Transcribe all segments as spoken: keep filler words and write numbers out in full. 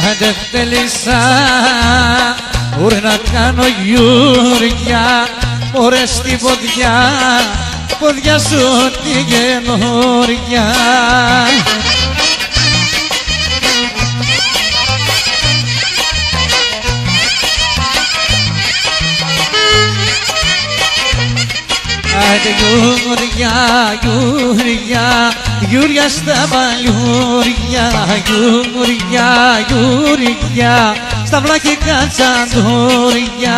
Άντε θέλησα μπορεί να κάνω γιούρια, μωρέ στη ποδιά, ποδιά σου τη καινούρια. Άντε γιούρια, γιούρια, γιούρια στα παλιούρια, γιούρια, γιούρια, στα βλακικά τσαντούρια.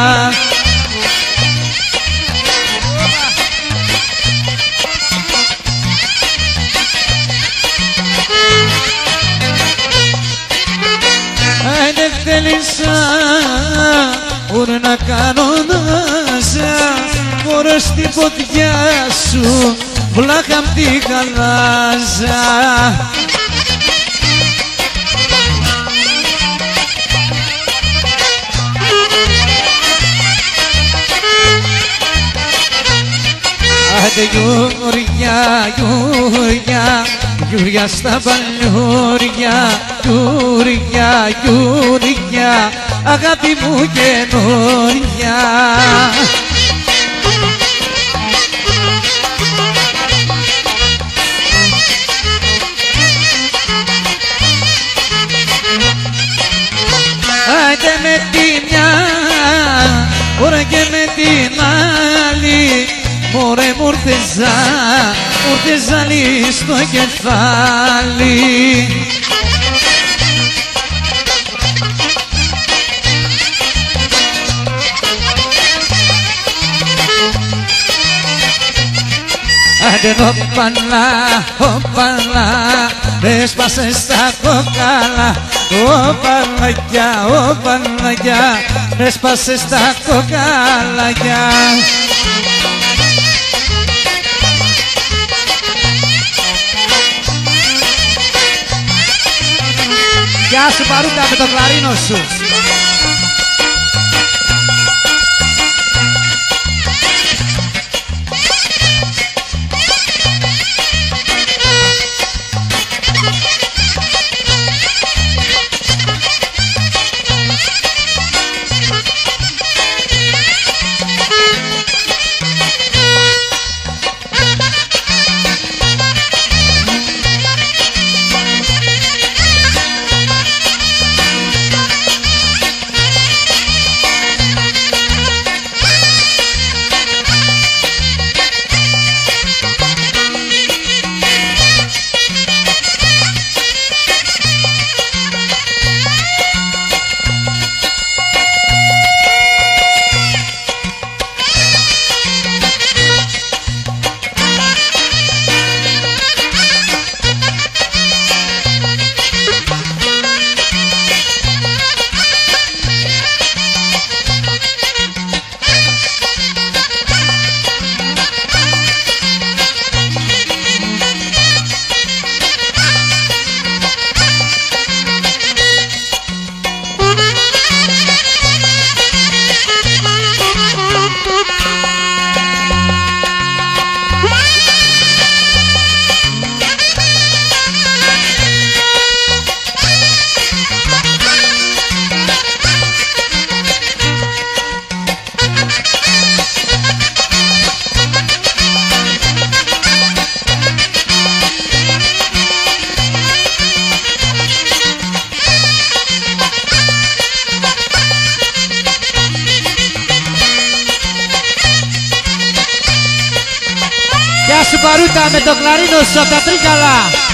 Άντε θέλησα μπορεί να κάνω νάσα, μωρέ στη ποδιά σου βλάχα μ' τη γαλάζα. Άντε γιούρια, γιούρια, γιούρια στα παλιούρια, γιούρια, γιούρια, αγάπη μου καινούρια. Άντε με τη μια, ωραία και με την άλλη, μωρέ μου ήρθε ζάλι στο κεφάλι. Άντε όπαλα, όπαλα, έσπασε στα κόκαλα, όπαλαγιά, όπαλαγιά, έσπασε στα κοκαλαγιά. Γεια σου Παρούτα με το κλαρίνο σου. Γεια σου Παρούτα με το κλαρίνο σου απ' τα Τρίκαλα.